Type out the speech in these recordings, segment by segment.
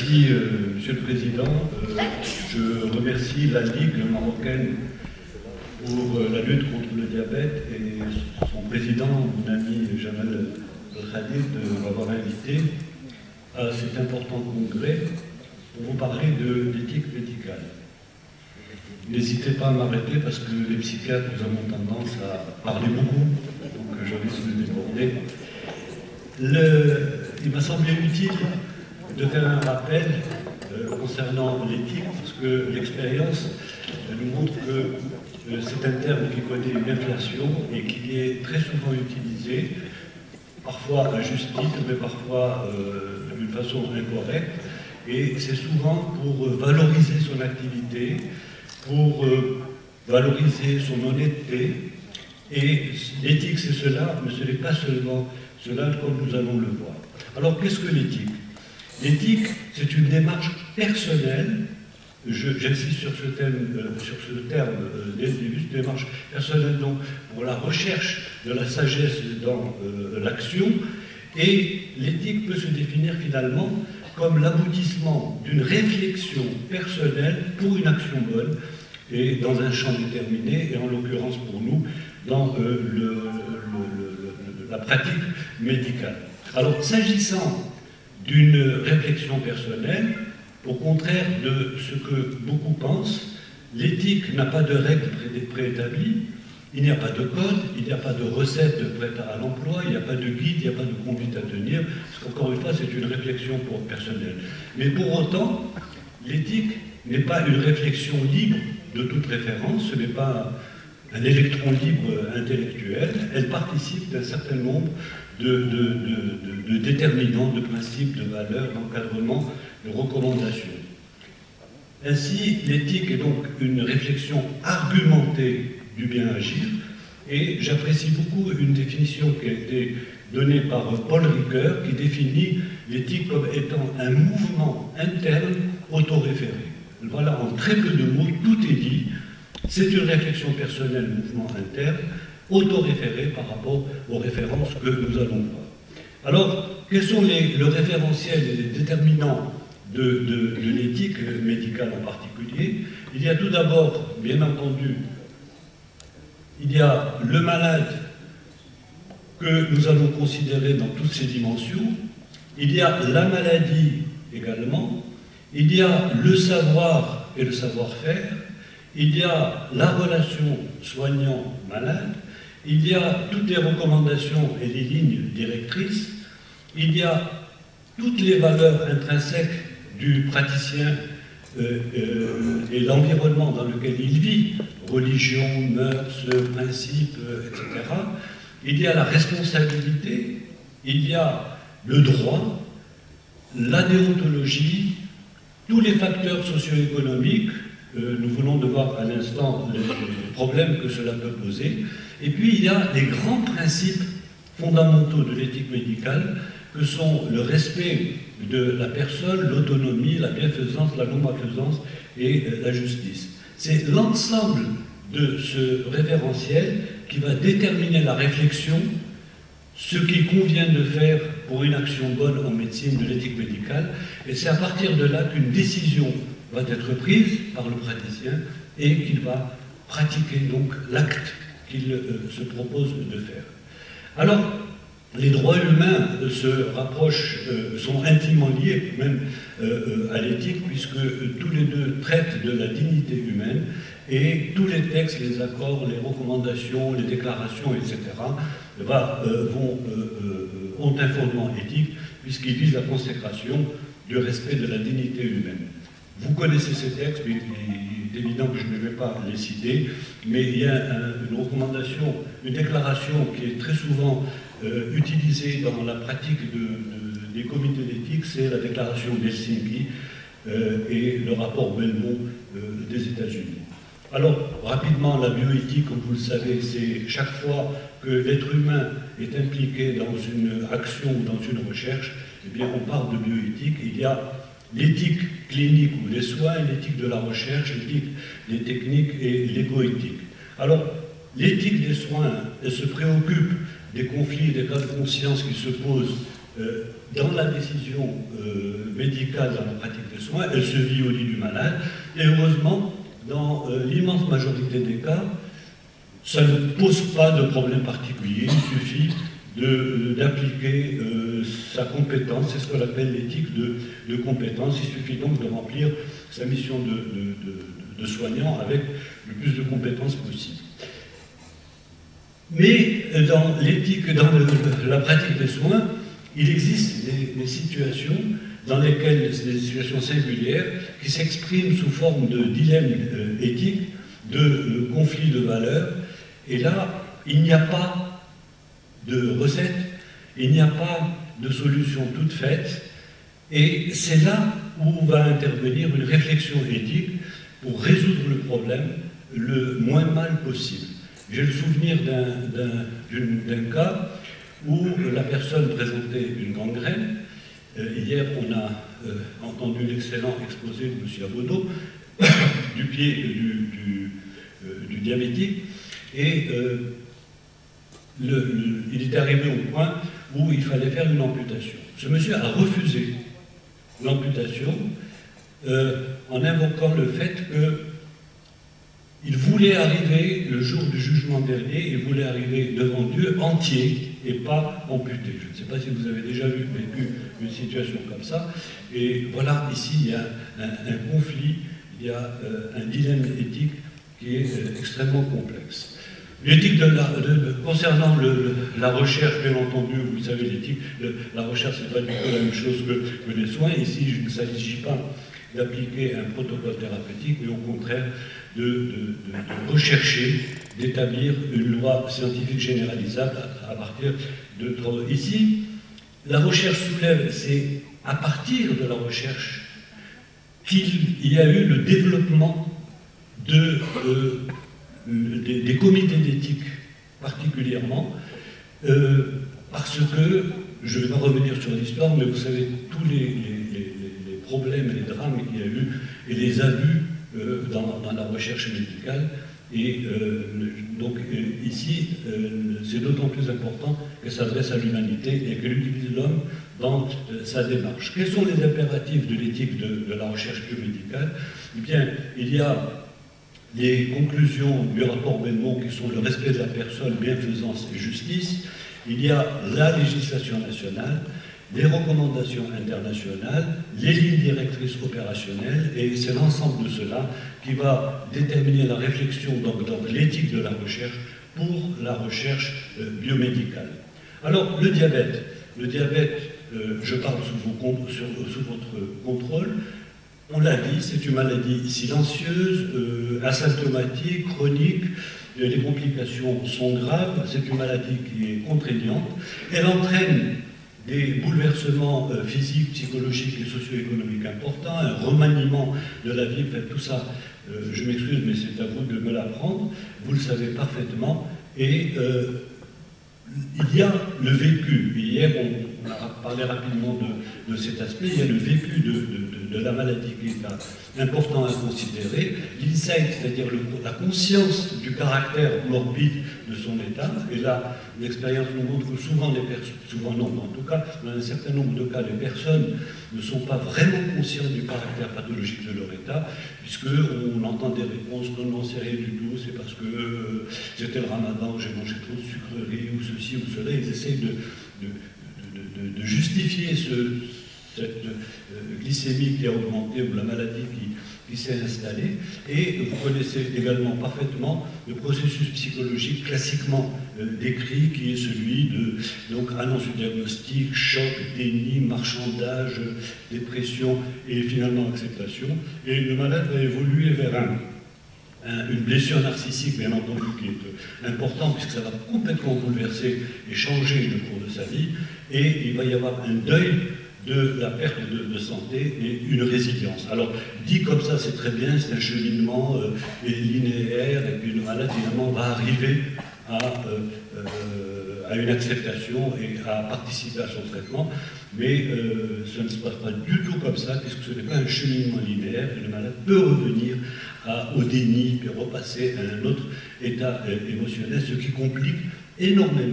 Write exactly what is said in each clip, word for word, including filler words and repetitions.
Merci, euh, Monsieur le Président. Euh, je remercie la Ligue marocaine pour euh, la lutte contre le diabète et son président, mon ami Jamal El-Khalid, de m'avoir invité à cet important congrès pour vous parler de l'éthique médicale. N'hésitez pas à m'arrêter parce que les psychiatres, nous avons tendance à parler beaucoup, donc je risque de déborder. Le, il m'a semblé utile de faire un rappel euh, concernant l'éthique, parce que l'expérience euh, nous montre que euh, c'est un terme qui connaît une inflation et qui est très souvent utilisé, parfois à juste titre, mais parfois euh, d'une façon incorrecte, et c'est souvent pour euh, valoriser son activité, pour euh, valoriser son honnêteté, et l'éthique c'est cela, mais ce n'est pas seulement cela comme nous allons le voir. Alors qu'est-ce que l'éthique? L'éthique, c'est une démarche personnelle, j'insiste sur ce thème, euh, sur ce terme euh, dès le début, une démarche personnelle donc pour la recherche de la sagesse dans euh, l'action, et l'éthique peut se définir finalement comme l'aboutissement d'une réflexion personnelle pour une action bonne, et dans un champ déterminé, et en l'occurrence pour nous, dans euh, le, le, le, le, la pratique médicale. Alors, s'agissant d'une réflexion personnelle, au contraire de ce que beaucoup pensent, l'éthique n'a pas de règles préétablies, il n'y a pas de code, il n'y a pas de recette prête à l'emploi, il n'y a pas de guide, il n'y a pas de conduite à tenir, parce qu'encore une fois, c'est une réflexion pour personnelle. Mais pour autant, l'éthique n'est pas une réflexion libre de toute référence, ce n'est pas un électron libre intellectuel, elle participe d'un certain nombre de, de, de, de, de déterminants, de principes, de valeurs, d'encadrement, de recommandations. Ainsi, l'éthique est donc une réflexion argumentée du bien agir, et j'apprécie beaucoup une définition qui a été donnée par Paul Ricoeur, qui définit l'éthique comme étant un mouvement interne autoréféré. Voilà, en très peu de mots, tout est dit. C'est une réflexion personnelle, mouvement interne, autoréféré par rapport aux références que nous allons voir. Alors, quels sont les, le référentiel et les déterminants de, de, de l'éthique médicale en particulier? Il y a tout d'abord, bien entendu, il y a le malade que nous allons considérer dans toutes ses dimensions, il y a la maladie également, il y a le savoir et le savoir-faire, il y a la relation soignant-malade, il y a toutes les recommandations et les lignes directrices, il y a toutes les valeurs intrinsèques du praticien euh, euh, et l'environnement dans lequel il vit, religion, mœurs, principes, euh, et cetera. Il y a la responsabilité, il y a le droit, la déontologie, tous les facteurs socio-économiques. Euh, nous venons de voir à l'instant les, les problèmes que cela peut poser. Et puis il y a les grands principes fondamentaux de l'éthique médicale que sont le respect de la personne, l'autonomie, la bienfaisance, la non-malfaisance et euh, la justice. C'est l'ensemble de ce référentiel qui va déterminer la réflexion, ce qu'il convient de faire pour une action bonne en médecine de l'éthique médicale, et c'est à partir de là qu'une décision va être prise par le praticien et qu'il va pratiquer donc l'acte qu'il euh, se propose de faire. Alors, les droits humains euh, se rapprochent, euh, sont intimement liés même euh, euh, à l'éthique, puisque euh, tous les deux traitent de la dignité humaine, et tous les textes, les accords, les recommandations, les déclarations, et cetera, va, euh, vont, euh, euh, ont un fondement éthique, puisqu'ils visent la consécration du respect de la dignité humaine. Vous connaissez ces textes, mais il est évident que je ne vais pas les citer, mais il y a un, une recommandation, une déclaration qui est très souvent euh, utilisée dans la pratique de, de, des comités d'éthique, c'est la déclaration d'Helsinki euh, et le rapport Belmont euh, des États-Unis. Alors, rapidement, la bioéthique, comme vous le savez, c'est chaque fois que l'être humain est impliqué dans une action ou dans une recherche, eh bien, on parle de bioéthique. Il y a l'éthique clinique ou des soins, l'éthique de la recherche, l'éthique des techniques et l'égo-éthique. Alors, l'éthique des soins, elle se préoccupe des conflits et des cas de conscience qui se posent euh, dans la décision euh, médicale, dans la pratique des soins, elle se vit au lit du malade, et heureusement, dans euh, l'immense majorité des cas, ça ne pose pas de problème particulier, il suffit d'appliquer euh, sa compétence, c'est ce qu'on appelle l'éthique de, de compétence, il suffit donc de remplir sa mission de, de, de, de soignant avec le plus de compétences possible. Mais dans l'éthique, dans le, la pratique des soins, il existe des, des situations dans lesquelles, des situations singulières, qui s'expriment sous forme de dilemme euh, éthique, de euh, conflit de valeurs, et là, il n'y a pas de recette, il n'y a pas de solution toute faite, et c'est là où va intervenir une réflexion éthique pour résoudre le problème le moins mal possible. J'ai le souvenir d'un cas où la personne présentait une gangrène. Euh, hier, on a euh, entendu l'excellent exposé de M. Abaudot du pied du, du, euh, du diabétique, et euh, le, le, il est arrivé au point où il fallait faire une amputation. Ce monsieur a refusé l'amputation euh, en invoquant le fait que il voulait arriver, le jour du jugement dernier, il voulait arriver devant Dieu entier et pas amputé. Je ne sais pas si vous avez déjà vu, vécu une situation comme ça. Et voilà, ici, il y a un, un conflit, il y a euh, un dilemme éthique qui est euh, extrêmement complexe. L'éthique de la, de, de, concernant le, le, la recherche, bien entendu, vous savez, l'éthique, la recherche, c'est pas du tout la même chose que, que les soins. Ici, il ne s'agit pas d'appliquer un protocole thérapeutique, mais au contraire de, de, de, de rechercher, d'établir une loi scientifique généralisable à, à partir de travaux. Ici, la recherche soulève, c'est à partir de la recherche qu'il y a eu le développement de, euh, des, des comités d'éthique particulièrement, euh, parce que, je ne vais pas revenir sur l'histoire, mais vous savez, tous les, les, les, les problèmes et les drames qu'il y a eu, et les abus euh, dans, dans la recherche médicale, et euh, donc euh, ici, euh, c'est d'autant plus important qu'elle s'adresse à l'humanité et qu'elle utilise l'homme dans euh, sa démarche. Quels sont les impératifs de l'éthique de, de la recherche biomédicale? Eh bien, il y a les conclusions du rapport Belmont qui sont le respect de la personne, bienfaisance et justice. Il y a la législation nationale, les recommandations internationales, les lignes directrices opérationnelles, et c'est l'ensemble de cela qui va déterminer la réflexion, donc, donc l'éthique de la recherche pour la recherche euh, biomédicale. Alors, le diabète. Le diabète, euh, je parle sous, vos, sur, sous votre contrôle. On l'a dit, c'est une maladie silencieuse, euh, asymptomatique, chronique. Les complications sont graves. C'est une maladie qui est contraignante. Elle entraîne des bouleversements euh, physiques, psychologiques et socio-économiques importants, un remaniement de la vie, fait, tout ça, euh, je m'excuse, mais c'est à vous de me l'apprendre, vous le savez parfaitement, et euh, il y a le vécu. Hier, on, on a parlé rapidement de, de cet aspect, il y a le vécu de, de, de, de la maladie qui est important à considérer, l'insight, c'est-à-dire la conscience du caractère morbide de son état, et là, l'expérience nous montre que souvent les personnes, souvent non, mais en tout cas, dans un certain nombre de cas, les personnes ne sont pas vraiment conscientes du caractère pathologique de leur état, puisqu'on entend des réponses, non, non, c'est rien du tout, c'est parce que euh, c'était le ramadan, j'ai mangé trop de sucreries, ou ceci, ou cela, ils essayent de, de, de, de, de justifier ce, cette euh, glycémie qui a augmenté, ou la maladie qui, qui s'est installée, et vous connaissez également parfaitement le processus psychologique classiquement euh, décrit, qui est celui de donc, annonce du diagnostic, choc, déni, marchandage, dépression et finalement acceptation. Et le malade va évoluer vers un, un, une blessure narcissique, bien entendu, qui est euh, importante, puisque ça va complètement bouleverser et changer le cours de sa vie, et il va y avoir un deuil de la perte de, de santé et une résilience. Alors, dit comme ça, c'est très bien, c'est un cheminement euh, linéaire, et puis le malade, finalement, va arriver à, euh, euh, à une acceptation et à participer à son traitement, mais euh, ça ne se passe pas du tout comme ça, puisque ce n'est pas un cheminement linéaire, et le malade peut revenir à, au déni, puis repasser à un autre état euh, émotionnel, ce qui complique énormément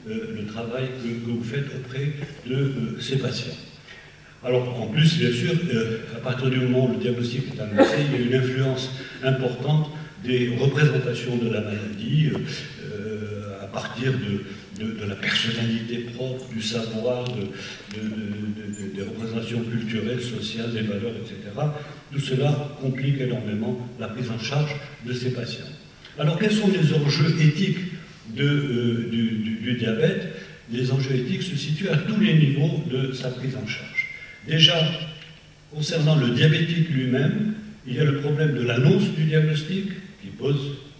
euh, le travail que, que vous faites auprès de euh, ces patients. Alors, en plus, bien sûr, euh, à partir du moment où le diagnostic est annoncé, il y a une influence importante des représentations de la maladie, euh, à partir de, de, de la personnalité propre, du savoir, de, de, de, de, des représentations culturelles, sociales, des valeurs, et cetera. Tout cela complique énormément la prise en charge de ces patients. Alors, quels sont les enjeux éthiques de, euh, du, du, du diabète? Les enjeux éthiques se situent à tous les niveaux de sa prise en charge. Déjà, concernant le diabétique lui-même, il y a le problème de l'annonce du diagnostic, qui pose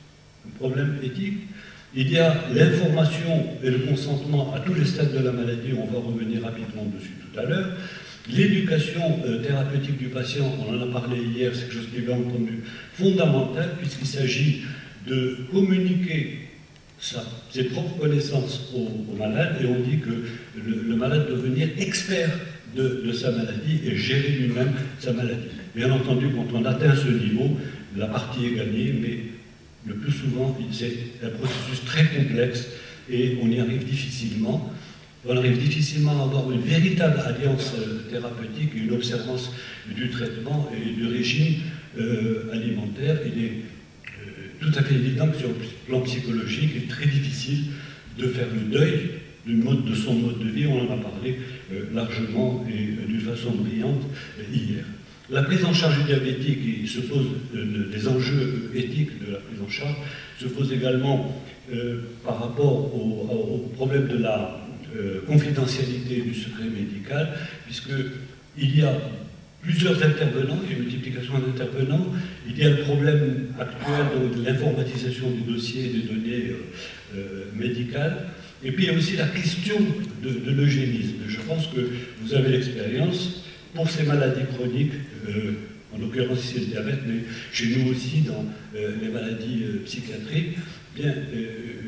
un problème éthique. Il y a l'information et le consentement à tous les stades de la maladie, on va revenir rapidement dessus tout à l'heure. L'éducation euh, thérapeutique du patient, on en a parlé hier, c'est quelque chose qui est bien entendu fondamental, puisqu'il s'agit de communiquer sa, ses propres connaissances au, au malade, et on dit que le, le malade doit devenir expert de, de sa maladie et gérer lui-même sa maladie. Bien entendu, quand on atteint ce niveau, la partie est gagnée, mais le plus souvent, c'est un processus très complexe et on y arrive difficilement. On arrive difficilement à avoir une véritable alliance thérapeutique et une observance du traitement et du régime euh, alimentaire. Il est euh, tout à fait évident que sur le plan psychologique, il est très difficile de faire le deuil du mode, de son mode de vie. On en a parlé euh, largement et euh, d'une façon brillante euh, hier. La prise en charge du diabétique, il se pose euh, des enjeux éthiques de la prise en charge, se pose également euh, par rapport au, au problème de la euh, confidentialité du secret médical, puisqu'il y a plusieurs intervenants, il y a une multiplication d'intervenants, il y a le problème actuel donc, de l'informatisation du dossier et des données euh, euh, médicales, et puis il y a aussi la question de, de l'eugénisme. Je pense que vous avez l'expérience pour ces maladies chroniques, euh, en l'occurrence ici le diabète, mais chez nous aussi dans euh, les maladies euh, psychiatriques, bien, euh,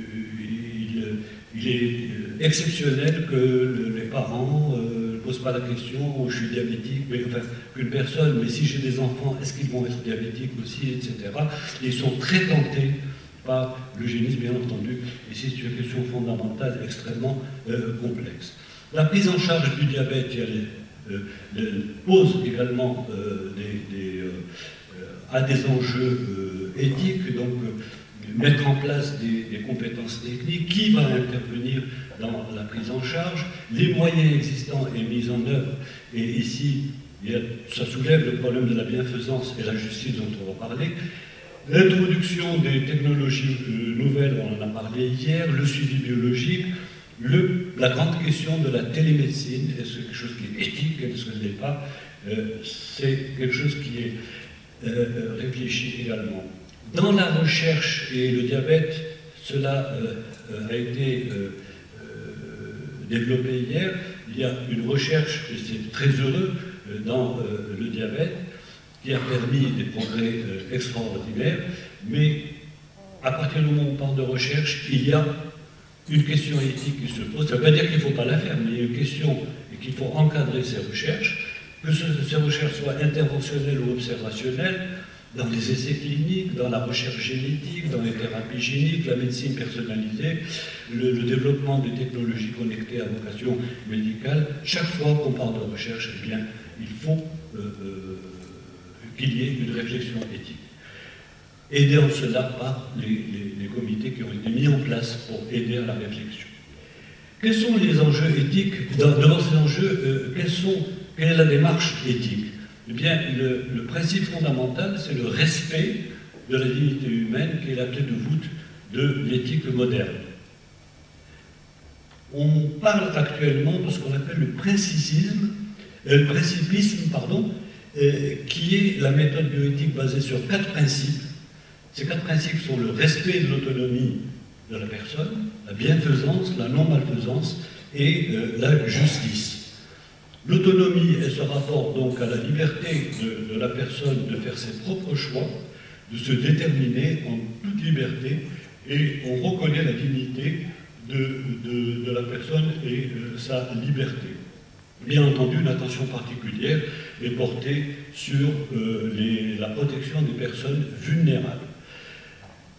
il, il est exceptionnel que le, les parents ne euh, posent pas la question oh, « je suis diabétique », mais enfin, qu'une personne, mais si j'ai des enfants, est-ce qu'ils vont être diabétiques aussi, et cetera. Et ils sont très tentés par l'eugénisme, bien entendu, et c'est une question fondamentale extrêmement euh, complexe. La prise en charge du diabète, il y a les, Euh, pose également euh, des, des, euh, à des enjeux euh, éthiques, donc euh, mettre en place des, des compétences techniques, qui va intervenir dans la prise en charge, les moyens existants et mis en œuvre, et ici il y a, ça soulève le problème de la bienfaisance et la justice dont on va parler, l'introduction des technologies euh, nouvelles, on en a parlé hier, le suivi biologique, Le, la grande question de la télémédecine, est-ce que quelque chose qui est éthique, est-ce que ce n'est pas, euh, c'est quelque chose qui est euh, réfléchi également. Dans la recherche et le diabète, cela euh, a été euh, euh, développé hier, il y a une recherche, et c'est très heureux, euh, dans euh, le diabète, qui a permis des progrès euh, extraordinaires, mais à partir du moment où on parle de recherche, il y a une question éthique qui se pose. Ça ne veut pas dire qu'il ne faut pas la faire, mais il y a une question et qu'il faut encadrer ces recherches, que ce, ces recherches soient interventionnelles ou observationnelles, dans les essais cliniques, dans la recherche génétique, dans les thérapies géniques, la médecine personnalisée, le, le développement des technologies connectées à vocation médicale. Chaque fois qu'on parle de recherche, eh bien, il faut euh, euh, qu'il y ait une réflexion éthique. Aider en cela par les, les, les comités qui ont été mis en place pour aider à la réflexion. Quels sont les enjeux éthiques? Devant ces enjeux, euh, quels sont, quelle est la démarche éthique? Eh bien, le, le principe fondamental, c'est le respect de la dignité humaine qui est la clé de voûte de l'éthique moderne. On parle actuellement de ce qu'on appelle le principisme, euh, le principisme, pardon, euh, qui est la méthode bioéthique basée sur quatre principes. Ces quatre principes sont le respect de l'autonomie de la personne, la bienfaisance, la non-malfaisance et euh, la justice. L'autonomie, elle se rapporte donc à la liberté de, de la personne de faire ses propres choix, de se déterminer en toute liberté, et on reconnaît la dignité de, de, de la personne et euh, sa liberté. Bien entendu, une attention particulière est portée sur euh, les, la protection des personnes vulnérables.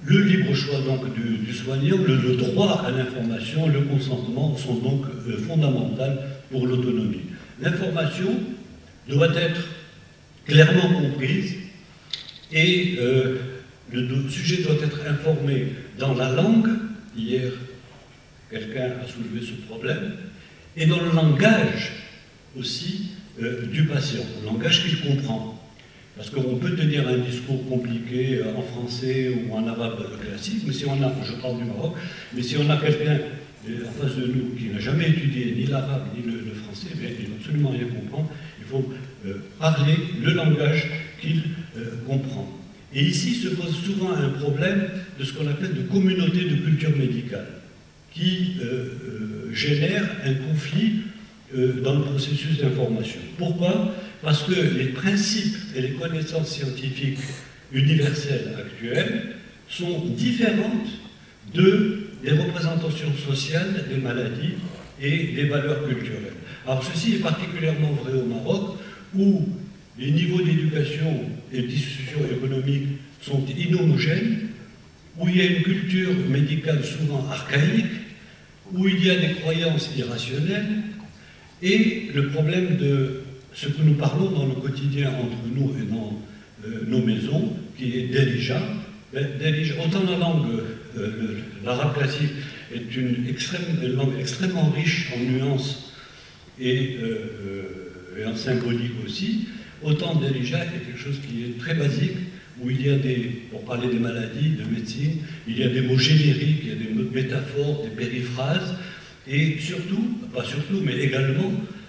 Le libre choix donc du, du soignant, le, le droit à l'information, le consentement sont donc euh, fondamentaux pour l'autonomie. L'information doit être clairement comprise et euh, le, le sujet doit être informé dans la langue, hier quelqu'un a soulevé ce problème, et dans le langage aussi euh, du patient, le langage qu'il comprend. Parce qu'on peut tenir un discours compliqué en français ou en arabe classique, mais si on a, je parle du Maroc, mais si on a quelqu'un en face de nous qui n'a jamais étudié ni l'arabe ni le, le français, bien, il ne va absolument rien comprendre. Il faut euh, parler le langage qu'il euh, comprend. Et ici se pose souvent un problème de ce qu'on appelle de communauté de culture médicale, qui euh, euh, génère un conflit euh, dans le processus d'information. Pourquoi ? Parce que les principes et les connaissances scientifiques universelles actuelles sont différentes de, des représentations sociales des maladies et des valeurs culturelles. Alors ceci est particulièrement vrai au Maroc, où les niveaux d'éducation et de discussion économique sont inhomogènes, où il y a une culture médicale souvent archaïque, où il y a des croyances irrationnelles, et le problème de ce que nous parlons dans le quotidien entre nous et dans euh, nos maisons, qui est Derija. Derija, autant la langue, euh, l'arabe classique, est une, extrême, une langue extrêmement riche en nuances et, euh, euh, et en symbolique aussi, autant Derija est quelque chose qui est très basique, où il y a des, pour parler des maladies, de médecine, il y a des mots génériques, il y a des métaphores, des périphrases, et surtout, pas surtout, mais également,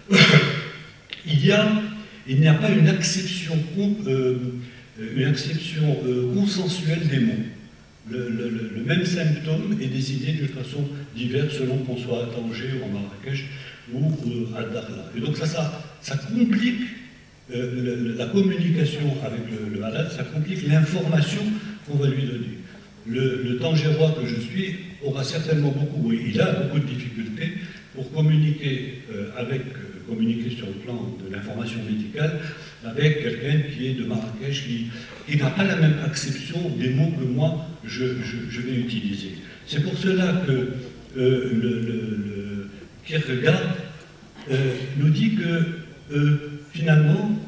il y a, il n'y a pas une acception, euh, une acception euh, consensuelle des mots. Le, le, le même symptôme est désigné de façon diverse selon qu'on soit à Tanger ou à Marrakech ou euh, à Dakhla. Et donc ça, ça, ça complique euh, le, la communication avec le, le malade, ça complique l'information qu'on va lui donner. Le, le Tangérois que je suis aura certainement beaucoup, oui, il a beaucoup de difficultés pour communiquer euh, avec communiquer sur le plan de l'information médicale avec quelqu'un qui est de Marrakech, qui, qui n'a pas la même acception des mots que moi je, je, je vais utiliser. C'est pour cela que euh, le, le, le Kierkegaard euh, nous dit que euh, finalement,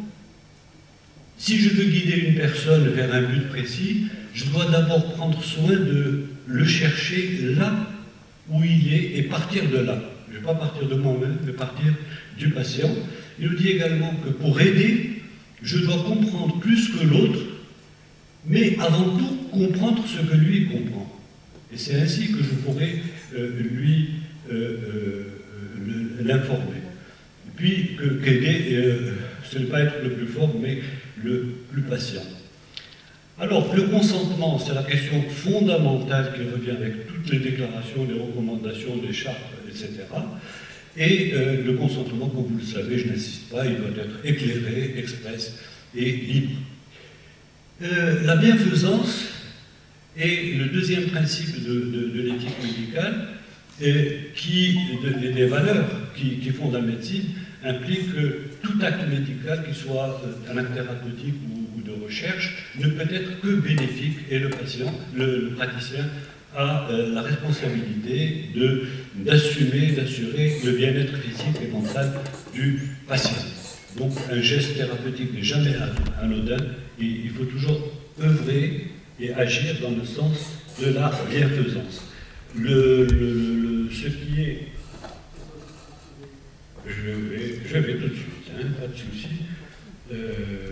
si je veux guider une personne vers un but précis, je dois d'abord prendre soin de le chercher là où il est et partir de là. Je ne vais pas partir de moi-même, mais partir du patient. Il nous dit également que pour aider, je dois comprendre plus que l'autre, mais avant tout comprendre ce que lui comprend. Et c'est ainsi que je pourrais euh, lui euh, euh, l'informer. Puis qu'aider, euh, ce n'est pas être le plus fort, mais le plus patient. Alors, le consentement, c'est la question fondamentale qui revient avec toutes les déclarations, les recommandations, les chartes, et cetera. Et euh, le consentement, comme vous le savez, je n'insiste pas, il doit être éclairé, express et libre. Euh, la bienfaisance est le deuxième principe de, de, de l'éthique médicale, et qui, de, des valeurs qui, qui font la médecine, implique que tout acte médical, qu'il soit un acte thérapeutique ou, ou de recherche, ne peut être que bénéfique, et le patient, le, le praticien, a euh, la responsabilité d'assumer, d'assurer le bien-être physique et mental du patient. Donc un geste thérapeutique n'est jamais anodin, et il faut toujours œuvrer et agir dans le sens de la bienfaisance. Le, le, le, ce qui est... Je vais, je vais tout de suite, hein, pas de souci. Euh,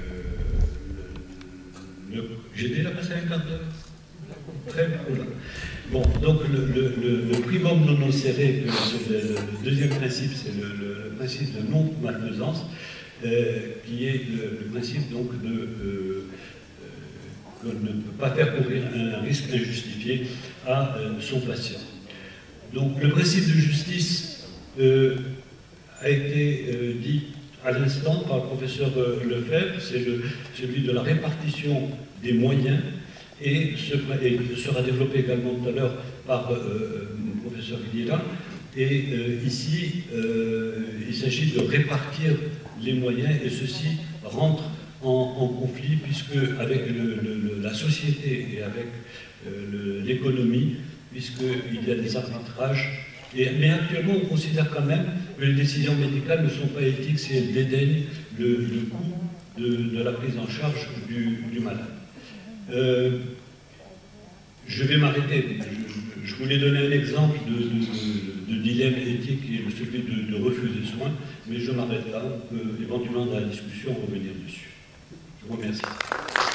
J'ai déjà passé un quart d'heure. Très bien. Bon, donc le, le, le, le primum non nocere, le, le, le deuxième principe, c'est le, le principe de non-malfaisance, euh, qui est le, le principe donc de euh, qu'on ne peut pas faire courir un risque injustifié à euh, son patient. Donc le principe de justice euh, a été euh, dit à l'instant par le professeur euh, Lefebvre, c'est celui de la répartition des moyens, et, ce, et sera développé également tout à l'heure par euh, le professeur Guillera. Et euh, ici, euh, il s'agit de répartir les moyens, et ceci rentre en, en conflit, puisque avec le, le, la société et avec euh, l'économie, puisqu'il y a des arbitrages. Et, mais actuellement, on considère quand même que les décisions médicales ne sont pas éthiques si elles dédaignent le, le coût de, de la prise en charge du, du malade. Euh, je vais m'arrêter. Je, je voulais donner un exemple de, de, de, de dilemme éthique qui est celui de, de refuser soin, mais je m'arrête là. On peut éventuellement dans la discussion revenir dessus. Je vous remercie.